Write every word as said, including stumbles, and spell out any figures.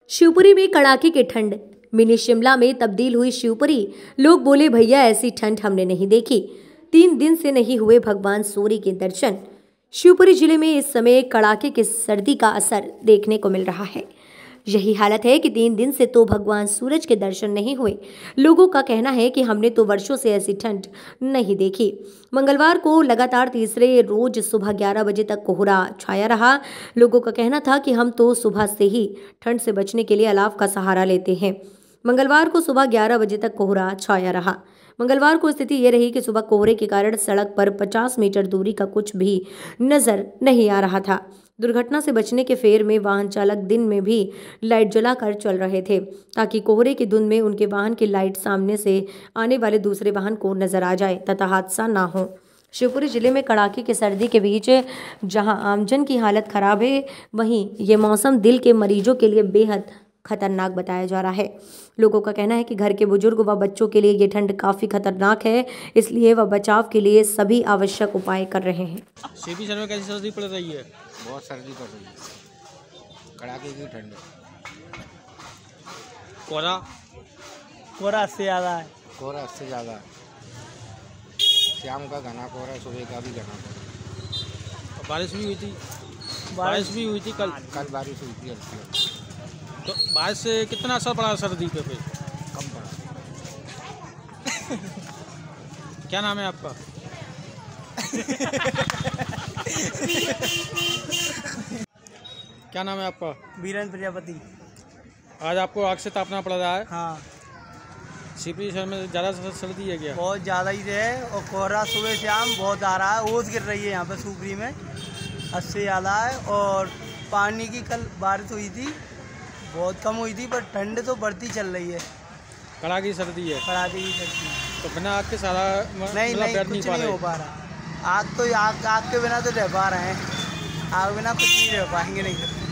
शिवपुरी में कड़ाके की ठंड, मिनी शिमला में तब्दील हुई शिवपुरी। लोग बोले भैया ऐसी ठंड हमने नहीं देखी। तीन दिन से नहीं हुए भगवान सूर्य के दर्शन। शिवपुरी जिले में इस समय कड़ाके की सर्दी का असर देखने को मिल रहा है। यही हालत है कि तीन दिन से तो भगवान सूरज के दर्शन नहीं हुए। लोगों का कहना है कि हमने तो वर्षों से ऐसी ठंड नहीं देखी। मंगलवार को लगातार तीसरे रोज सुबह ग्यारह बजे तक कोहरा छाया रहा। लोगों का कहना था कि हम तो सुबह से ही ठंड से बचने के लिए अलाव का सहारा लेते हैं। मंगलवार को सुबह ग्यारह बजे तक कोहरा छाया रहा। मंगलवार को स्थिति ये रही कि सुबह कोहरे के कारण सड़क पर पचास मीटर दूरी का कुछ भी नजर नहीं आ रहा था। दुर्घटना से बचने के फेर में वाहन चालक दिन में भी लाइट जलाकर चल रहे थे ताकि कोहरे की धुंध में उनके वाहन की लाइट सामने से आने वाले दूसरे वाहन को नजर आ जाए तथा हादसा ना हो। शिवपुरी जिले में कड़ाके की सर्दी के बीच जहां आमजन की हालत खराब है, वहीं ये मौसम दिल के मरीजों के लिए बेहद खतरनाक बताया जा रहा है। लोगों का कहना है कि घर के बुजुर्ग व बच्चों के लिए ये ठंड काफ़ी खतरनाक है, इसलिए वह बचाव के लिए सभी आवश्यक उपाय कर रहे हैं। सीपी शहर में कैसी सर्दी पड़ रही है? बहुत सर्दी पड़ रही है, कड़ाके की ठंड। कोहरा कोहरा से ज़्यादा है। कोहरा से ज़्यादा है। शाम का घना कोहरा, सुबह का भी घना कोहरा। बारिश भी हुई थी बारिश भी हुई थी कल कल बारिश हुई थी हल्की। तो बारिश से कितना असर पड़ा सर्दी पे? पे कम पड़ा। क्या नाम है आपका? क्या नाम है आपका? वीरेंद्र प्रजापति। आज आपको आग से तापना पड़ रहा है? हाँ। शिवपुरी शहर में ज़्यादा सर्दी है क्या? बहुत ज़्यादा ही है और कोहरा सुबह शाम बहुत आ रहा है। ओस गिर रही है यहाँ पे शिवपुरी में, उससे ज़्यादा है। और पानी की कल बारिश हुई थी, बहुत कम हुई थी, पर ठंड तो बढ़ती चल रही है। कड़ाके की सर्दी है। कड़ाके की सर्दी तो बिना आग के सारा नहीं नहीं कुछ नहीं हो पा रहा। आग तो आग आग के बिना तो रह पा रहे हैं, आग बिना कुछ नहीं रह पाएंगे नहीं।